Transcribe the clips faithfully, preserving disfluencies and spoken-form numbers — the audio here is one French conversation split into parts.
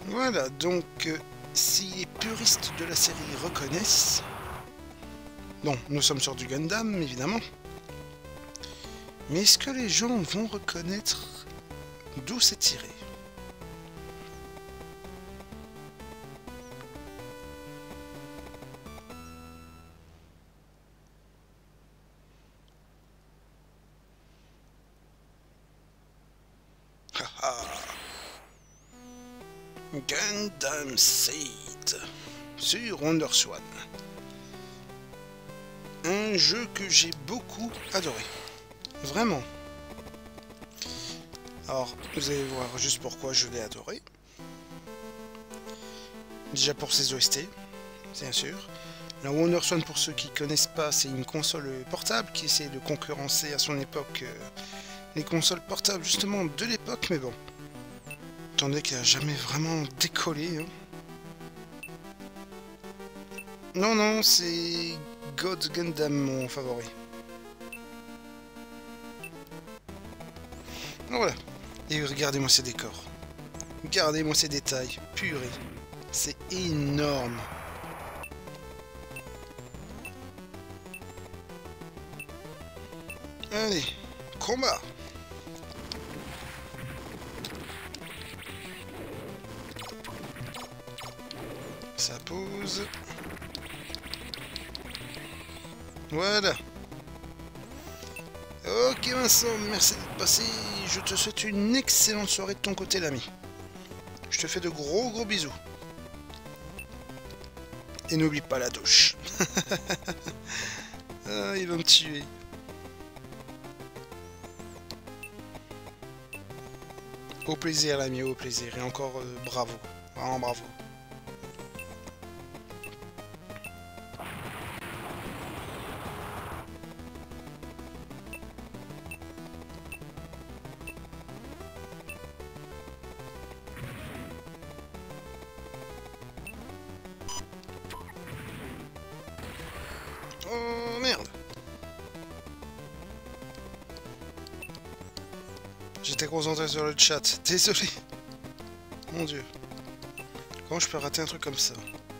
Voilà, donc euh, si les puristes de la série reconnaissent... Bon, nous sommes sur du Gundam, évidemment. Mais est-ce que les gens vont reconnaître d'où c'est tiré? Gundam Seed sur WonderSwan. Un jeu que j'ai beaucoup adoré. Vraiment. Alors, vous allez voir juste pourquoi je l'ai adoré. Déjà pour ses O S T, bien sûr. La WonderSwan, pour ceux qui ne connaissent pas, c'est une console portable qui essaie de concurrencer à son époque euh, les consoles portables justement de l'époque, mais bon. Attendez qu'elle n'a jamais vraiment décollé. Hein. Non, non, c'est God Gundam mon favori. Voilà. Et regardez-moi ces décors. Regardez-moi ces détails. Purée. C'est énorme. Allez, combat. Ça pose. Voilà. Ok Vincent, merci d'être passé. Je te souhaite une excellente soirée de ton côté l'ami. Je te fais de gros gros bisous. Et n'oublie pas la douche. Ah, il va me tuer. Au plaisir l'ami, au plaisir. Et encore euh, bravo. Vraiment bravo. Oh merde. J'étais concentré sur le chat, désolé. Mon dieu. Comment je peux rater un truc comme ça?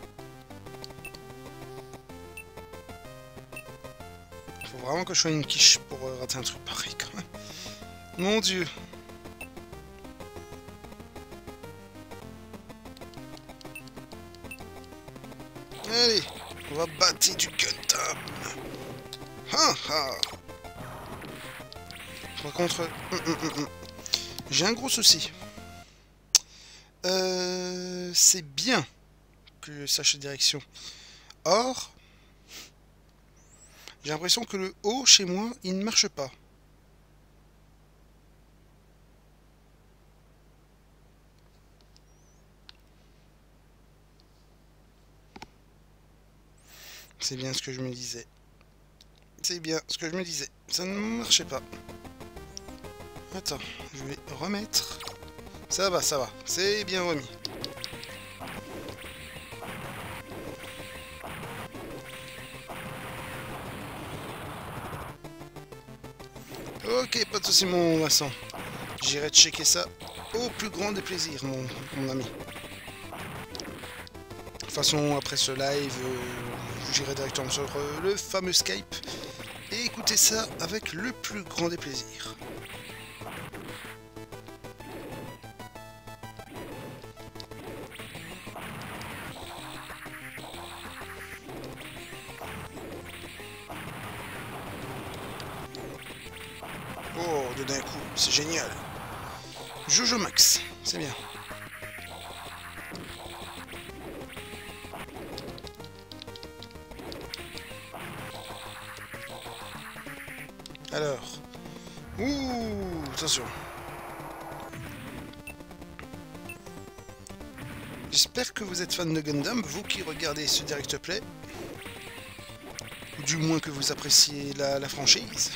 Faut vraiment que je sois une quiche pour euh, rater un truc pareil quand même. Mon dieu. Allez, on va battre du Gundam. Ha ha. Par contre, hum, hum, hum, hum. J'ai un gros souci. Euh, c'est bien que je sache la direction. Or, j'ai l'impression que le haut chez moi, il ne marche pas. C'est bien ce que je me disais. C'est bien ce que je me disais. Ça ne marchait pas. Attends, je vais remettre. Ça va, ça va. C'est bien remis. Ok, pas de soucis mon Vincent. J'irai checker ça au plus grand des plaisirs, mon, mon ami. De toute façon, après ce live, euh, j'irai directement sur euh, le fameux Skype et écouter ça avec le plus grand des plaisirs. Oh, de d'un coup, c'est génial. Jojo Max, c'est bien. Alors. Ouh, attention. J'espère que vous êtes fan de Gundam, vous qui regardez ce direct play. Ou du moins que vous appréciez la, la franchise.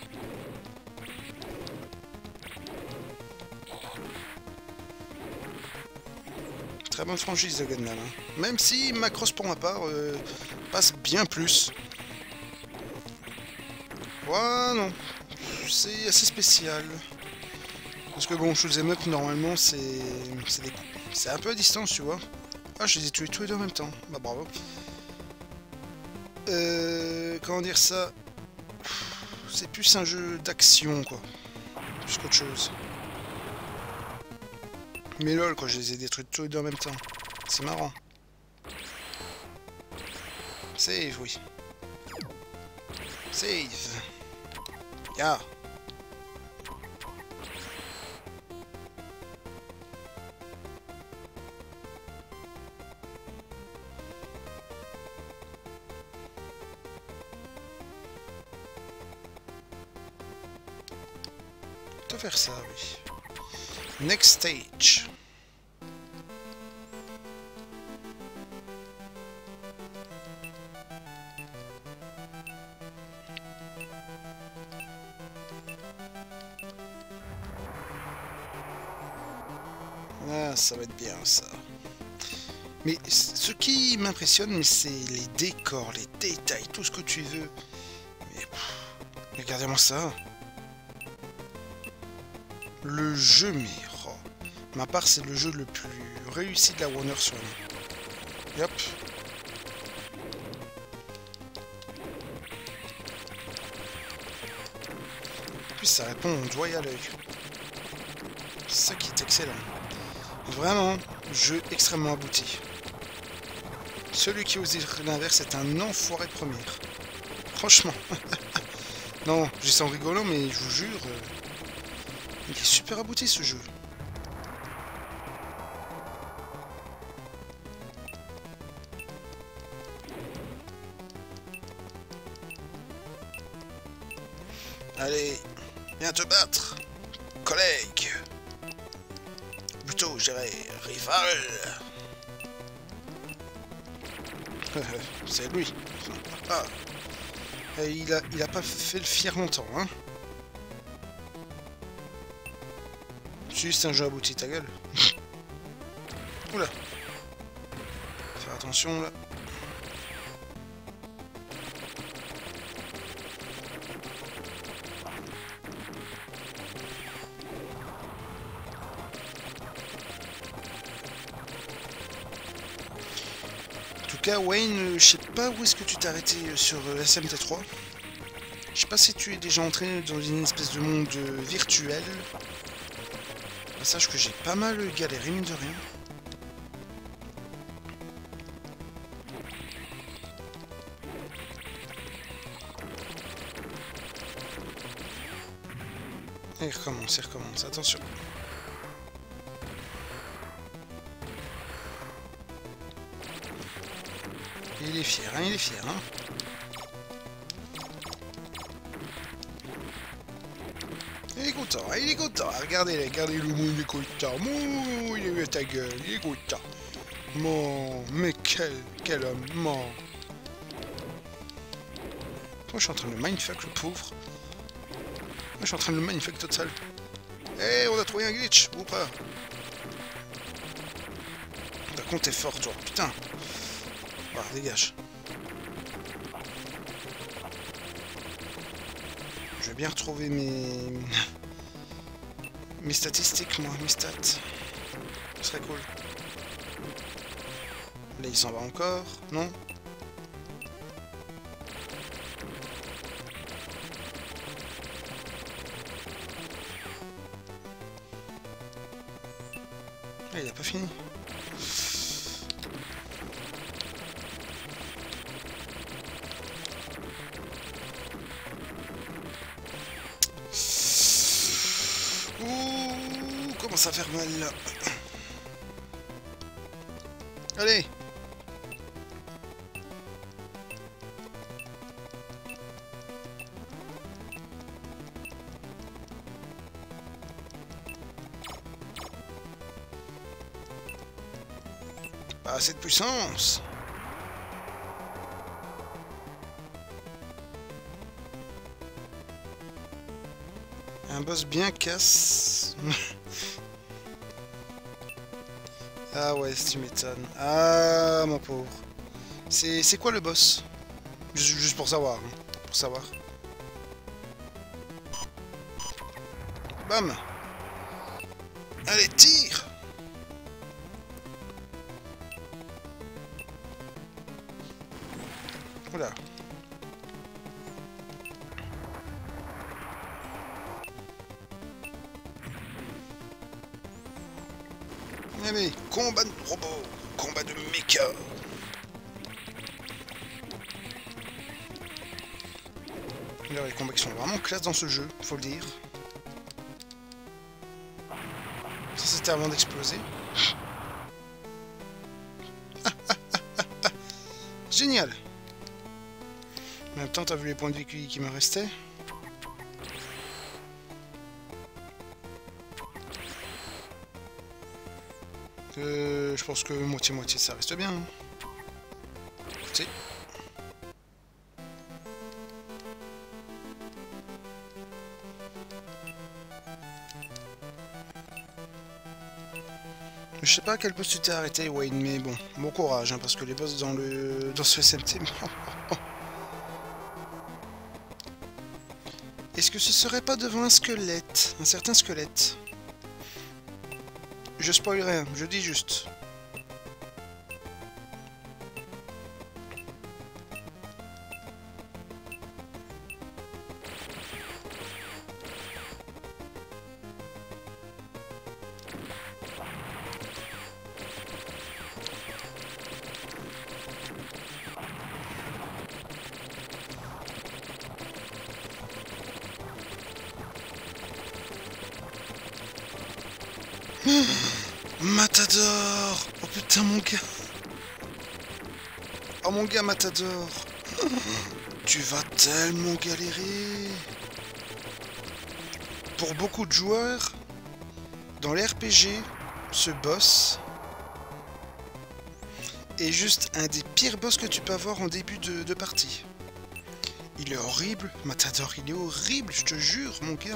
Très bonne franchise de Gundam. Hein. Même si Macross pour ma part euh, passe bien plus. Ouais, non. C'est assez spécial. Parce que bon, shoot'em up, normalement, c'est des... c'est un peu à distance, tu vois. Ah, je les ai tués tous les deux en même temps. Bah, bravo. Euh... Comment dire ça? C'est plus un jeu d'action, quoi. Plus qu'autre chose. Mais lol, quoi, je les ai détruits tous les deux en même temps. C'est marrant. Save, oui. Save. Ya. On peut faire ça, oui. Next stage. Ah, ça va être bien, ça. Mais ce qui m'impressionne, c'est les décors, les détails, tout ce que tu veux. Mais regardez-moi ça. Le jeu, mais... Oh. Ma part, c'est le jeu le plus réussi de la Warner Swan. Yep. En plus, ça répond au doigt et à l'œil. C'est ça qui est excellent. Vraiment, jeu extrêmement abouti. Celui qui ose dire l'inverse est un enfoiré de première. Franchement. Non, je dis ça en rigolant, mais je vous jure, euh, il est super abouti ce jeu. Allez, viens te battre, collègue. Plutôt, je dirais, rival. C'est lui. Ah. Et il a, il a pas fait le fier longtemps, hein. Si, c'est un jeu abouti, ta gueule. Oula. Faire attention, là. En tout cas, Wayne, je sais pas où est-ce que tu t'es arrêté sur S M T trois. Je sais pas si tu es déjà entré dans une espèce de monde virtuel. Sache que j'ai pas mal galéré, mine de rien. Et il recommence, il recommence, attention. Il est fier, hein, il est fier, hein. Il est content, il est content. Regardez, regardez le mou, il est content. Mou, il est mis ta gueule, il est content. Mon, mais quel, quel homme, mon. Moi, je suis en train de le mindfuck, le pauvre. Moi, je suis en train de le mindfuck total. Eh, hey, on a trouvé un glitch, ou pas? Par contre, t'es fort, toi, putain. Bah, dégage. Je vais bien retrouver mes... mes statistiques, moi, mes stats. Ce serait cool. Là, il s'en va encore, non? Ah, il a pas fini. Ouh, commence à faire mal là. Allez. Pas assez de puissance. Un boss bien casse. Ah ouais, si tu m'étonnes. Ah, mon pauvre. C'est quoi le boss? Juste, juste pour savoir. Hein. Pour savoir. Bam. Allez, tire! Voilà. Allez, combat de robots, combat de mecha. Alors, les combats qui sont vraiment classe dans ce jeu, faut le dire. Ça c'était avant d'exploser. Génial. En même temps, t'as vu les points de vie qui, qui me restaient. Euh, je pense que moitié-moitié, ça reste bien. Hein. Si. Je sais pas à quel boss tu t'es arrêté, Wayne, mais bon, bon courage, hein, parce que les boss dans le dans ce S M T... Est-ce que ce serait pas devant un squelette, un certain squelette? Je spoil rien, je dis juste. Matador! Oh putain mon gars! Oh mon gars Matador! Tu vas tellement galérer! Pour beaucoup de joueurs, dans les R P G, ce boss est juste un des pires boss que tu peux avoir en début de, de partie. Il est horrible, Matador, il est horrible, je te jure mon gars!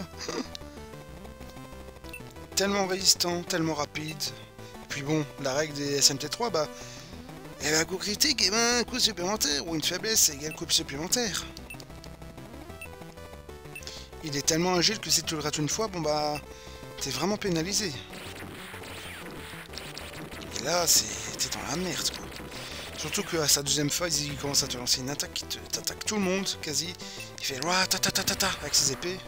Tellement résistant, tellement rapide. Et puis bon, la règle des S M T trois, bah... Et un coup critique, et ben un coup supplémentaire, ou une faiblesse égale coup supplémentaire. Il est tellement agile que si tu le rates une fois, bon bah... T'es vraiment pénalisé. Et là, c'est... T'es dans la merde, quoi. Surtout qu'à sa deuxième phase, il commence à te lancer une attaque qui t'attaque tout le monde, quasi. Il fait... Ta ta ta ta ta avec ses épées.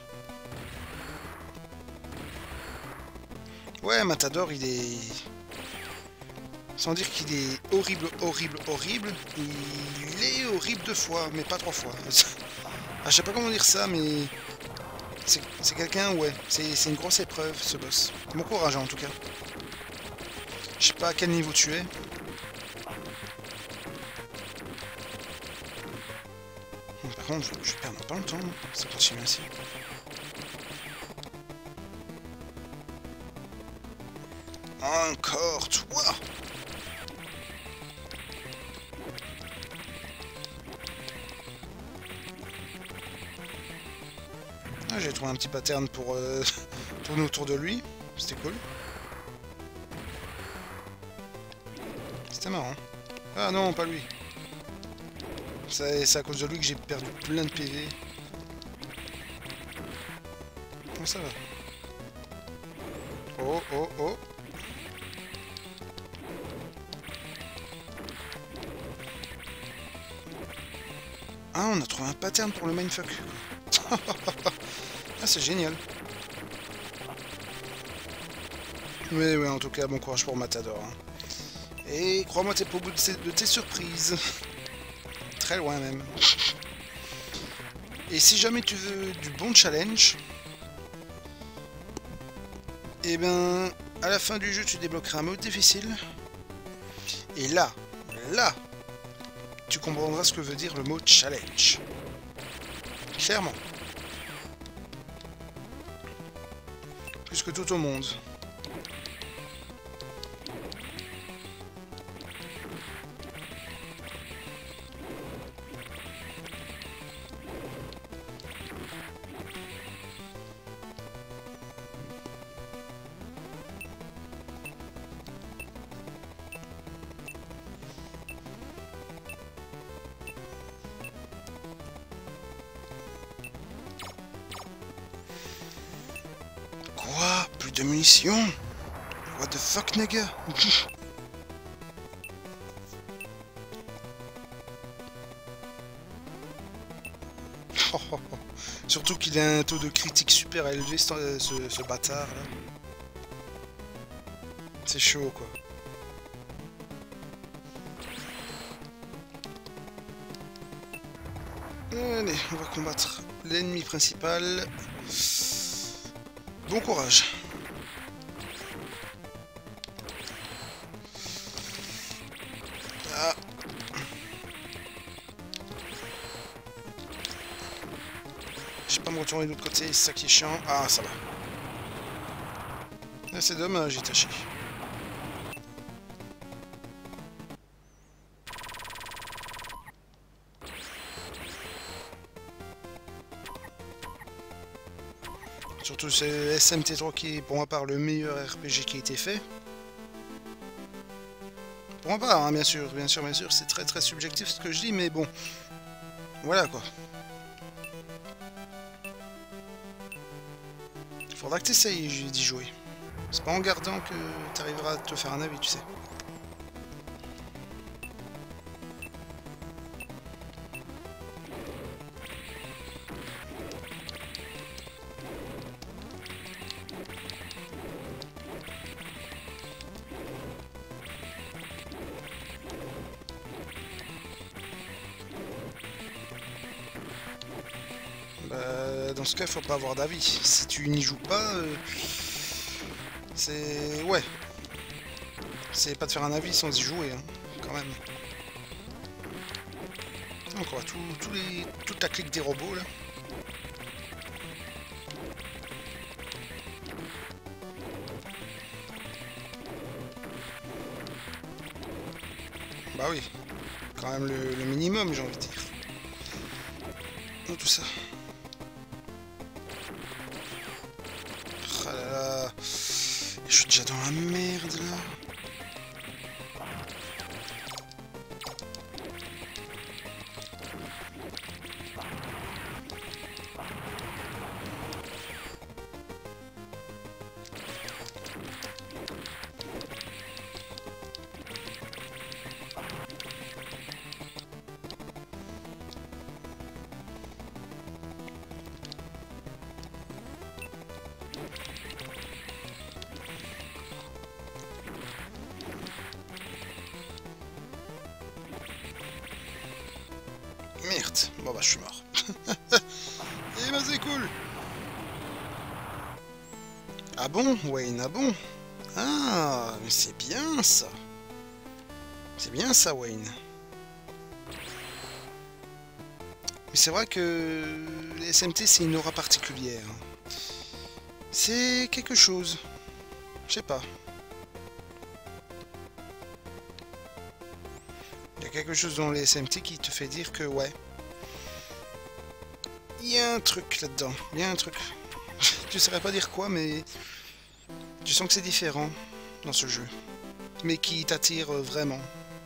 Ouais, Matador, il est... Sans dire qu'il est horrible, horrible, horrible, il est horrible deux fois, mais pas trois fois. Ah, je sais pas comment dire ça, mais... C'est quelqu'un, ouais, c'est une grosse épreuve, ce boss. Bon courage, en tout cas. Je sais pas à quel niveau tu es. Par contre, je, je perds pas longtemps, ça continue ainsi. Encore toi! Ah, j'ai trouvé un petit pattern pour euh, tourner autour de lui. C'était cool. C'était marrant. Ah non, pas lui. C'est à cause de lui que j'ai perdu plein de P V. Comment ça va? Oh, oh, oh. Ah, on a trouvé un pattern pour le mindfuck. Ah, c'est génial. Oui, oui, en tout cas, bon courage pour Matador. Hein. Et crois-moi, t'es pas au bout de, de tes surprises. Très loin même. Et si jamais tu veux du bon challenge, et ben, à la fin du jeu, tu débloqueras un mode difficile. Et là, là, tu comprendras ce que veut dire le mot challenge. Clairement. Plus que tout au monde. De munitions. What the fuck, nigga? Oh, oh, oh. Surtout qu'il a un taux de critique super élevé, ce, ce, ce bâtard là. C'est chaud quoi. Allez, on va combattre l'ennemi principal. Bon courage. Ah. Je vais pas me retourner de l'autre côté, c'est ça qui est chiant. Ah, ça va. Ah, c'est dommage, j'ai taché. Surtout c'est S M T trois qui est pour ma part le meilleur R P G qui a été fait. Pour ma part, hein, bien sûr, bien sûr, bien sûr, c'est très très subjectif ce que je dis, mais bon. Voilà quoi. Faudra que tu essayes d'y jouer. C'est pas en gardant que tu arriveras à te faire un avis, tu sais. Bah, dans ce cas, il faut pas avoir d'avis. Si tu n'y joues pas, euh, c'est... Ouais. C'est pas de faire un avis sans y jouer, hein, quand même. Donc, on va tout, tout les, toute la clique des robots, là. Bah oui. Quand même le, le minimum, j'ai envie de dire. Et tout ça. Ah là là. Je suis déjà dans la merde là. Merde, bon bah je suis mort. Eh bah c'est cool. Ah bon, Wayne, ah bon. Ah, mais c'est bien ça. C'est bien ça, Wayne. Mais c'est vrai que les S M T c'est une aura particulière. C'est quelque chose. Je sais pas. Il y a quelque chose dans les S M T qui te fait dire que ouais. Il y a un truc là-dedans. Il y a un truc. Tu saurais pas dire quoi, mais tu sens que c'est différent dans ce jeu. Mais qui t'attire vraiment.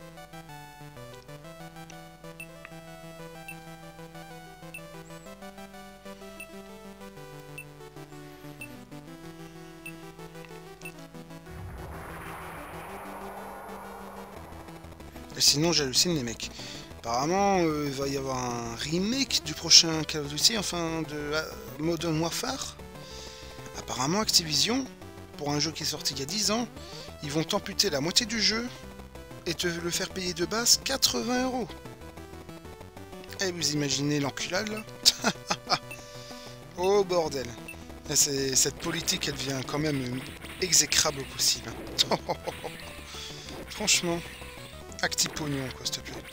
Et sinon, j'hallucine les mecs. Apparemment, euh, il va y avoir un remake du prochain Call of Duty, enfin de euh, Modern Warfare. Apparemment, Activision, pour un jeu qui est sorti il y a dix ans, ils vont t'amputer la moitié du jeu et te le faire payer de base quatre-vingts euros. Et vous imaginez l'enculade là? Oh bordel. Cette politique, elle devient quand même exécrable au possible. Franchement, acti pognon quoi, s'il te plaît.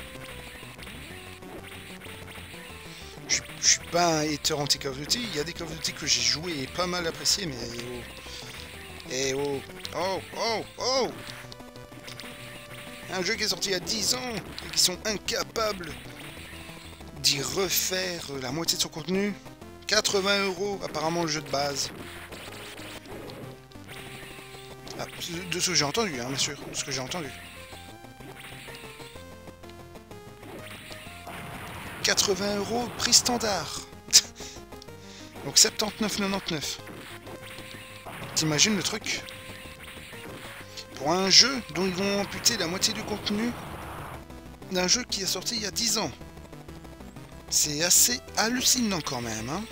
Je, je suis pas un hater anti-Call of Duty, il y a des Call of Duty que j'ai joué et pas mal apprécié, mais oh. Eh oh, oh, oh, oh. Un jeu qui est sorti il y a dix ans et qui sont incapables d'y refaire la moitié de son contenu. quatre-vingts euros, apparemment le jeu de base. Ah, de ce que j'ai entendu, hein, bien sûr, de ce que j'ai entendu. quatre-vingts euros, prix standard. Donc soixante-dix-neuf quatre-vingt-dix-neuf. T'imagines le truc? Pour un jeu dont ils vont amputer la moitié du contenu d'un jeu qui est sorti il y a dix ans. C'est assez hallucinant quand même, hein.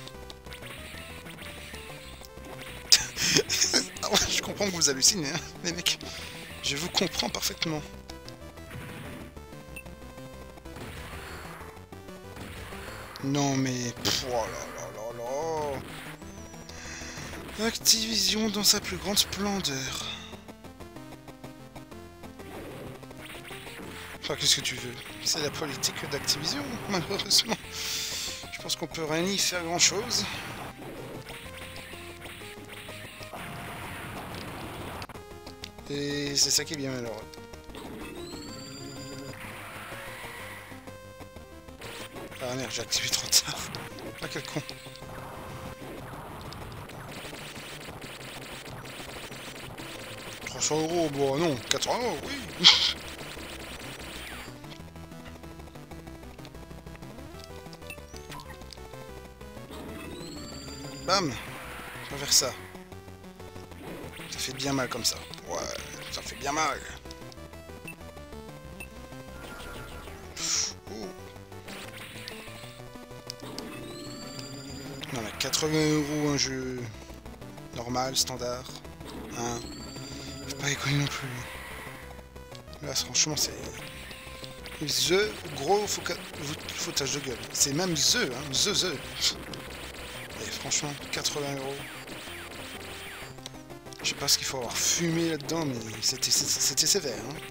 Je comprends que vous hallucinez, hein, les mecs. Je vous comprends parfaitement. Non mais... Pff, oh là là là là. Activision dans sa plus grande splendeur. Enfin, qu'est-ce que tu veux? C'est la politique d'Activision, malheureusement. Je pense qu'on peut rien y faire grand-chose. Et c'est ça qui est bien malheureux. Ah merde, j'ai activé trop tard. Ah, quel con. trois cents euros, bon non, quatre-vingts euros, oui. Bam. On va vers ça. Ça fait bien mal comme ça. Ouais, ça fait bien mal. Oh. Non mais quatre-vingts euros un jeu normal, standard. Hein. Faut pas déconner non plus. Là franchement c'est... The gros foutage de gueule. C'est même The, hein. The, The. Et franchement, quatre-vingts euros. Je sais pas ce qu'il faut avoir fumé là-dedans, mais c'était sévère. Hein.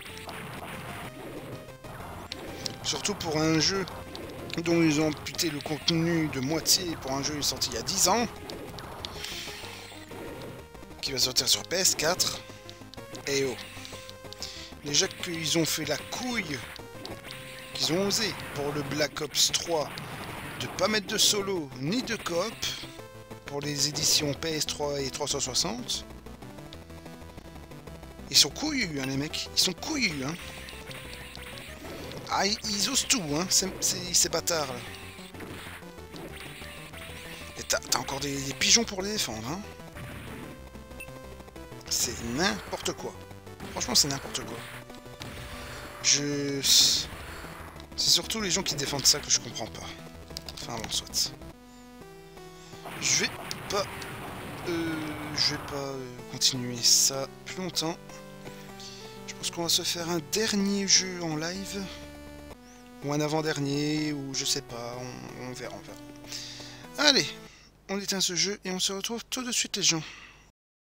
Surtout pour un jeu dont ils ont amputé le contenu de moitié pour un jeu sorti il y a dix ans. Qui va sortir sur P S quatre. Et oh. Déjà qu'ils ont fait la couille, qu'ils ont osé pour le Black Ops trois de pas mettre de solo ni de coop pour les éditions P S trois et trois cent soixante. Ils sont couillus, hein, les mecs. Ils sont couillus, hein. Ah, ils, ils osent tout, hein, ces, ces, ces bâtards, là. Et t'as encore des, des pigeons pour les défendre, hein. C'est n'importe quoi. Franchement, c'est n'importe quoi. Je... C'est surtout les gens qui défendent ça que je comprends pas. Enfin bon, soit. Je vais pas... Euh, je vais pas euh, continuer ça plus longtemps. Je pense qu'on va se faire un dernier jeu en live. Ou un avant-dernier, ou je sais pas, on, on verra, on verra. Allez, on éteint ce jeu et on se retrouve tout de suite les gens.